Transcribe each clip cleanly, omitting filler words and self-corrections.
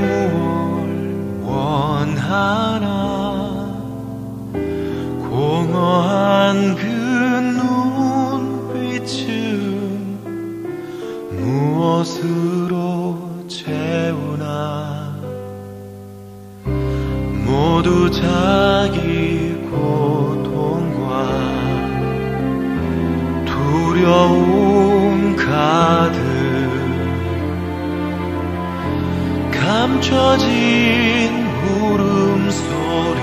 무엇 원하나 공허한 그 눈빛은 무엇으로 채우나 모두 자기 고통과 두려움 가득 감춰진 울음소리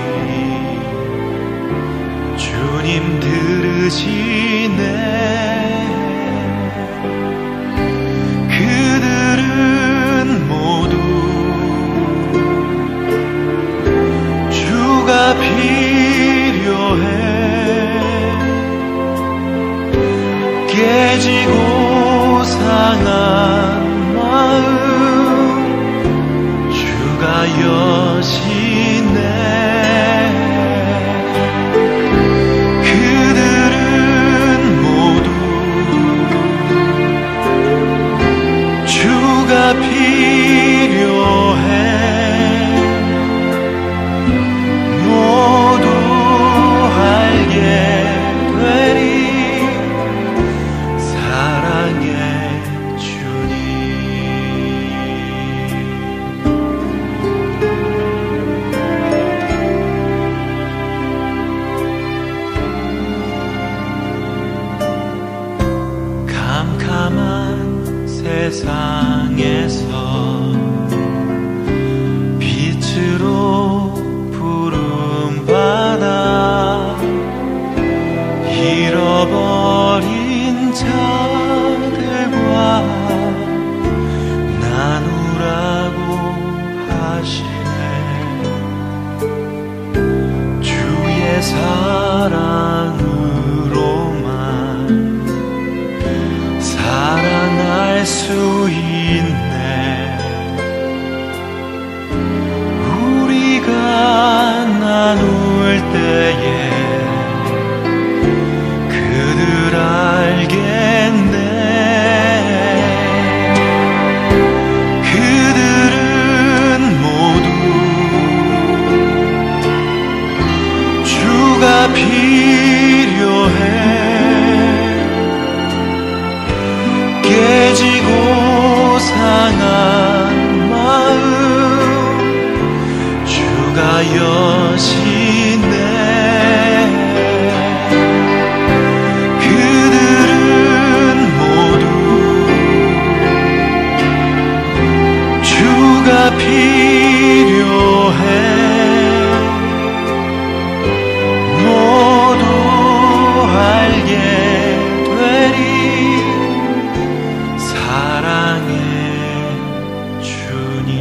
주님 들으시네. 그들은 모두 주가 필요해. 깨지고 상한 마음 주가 여시네. 그들은 모두 주가 필요해. 모두 알게 되리 사랑의 주님. 캄캄한 세상에서 빛으로 부름받아 잃어버린 자들과 나누라고 하시네. 주의 사랑으로만 사랑할 수 있네. 우리가 나눌 때에 그들 알겠네. 그들은 모두 주가 필요해. 깨지고 상한 마음 주가 여시네. 그들은 모두 주가 필요해. 모두 알게 되리 사랑의 주님.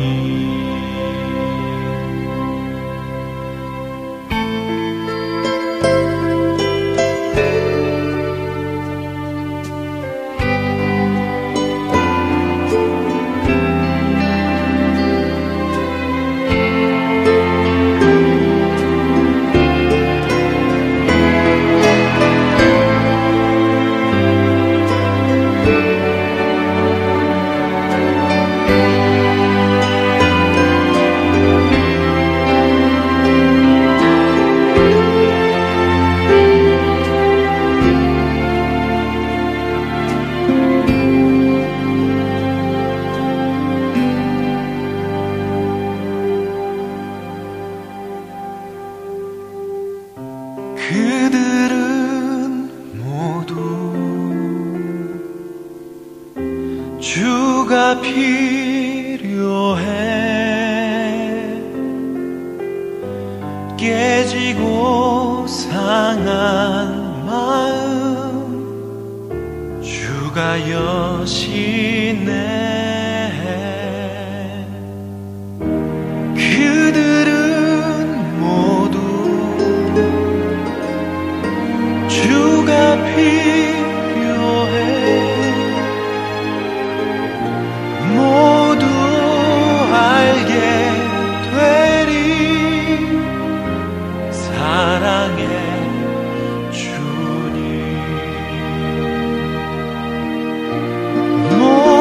그들은 모두 주가 필요해. 깨지고 상한 마음 주가 여시네. 그들은 모두 주가 필요해. 모두 알게 되리 사랑의 주님.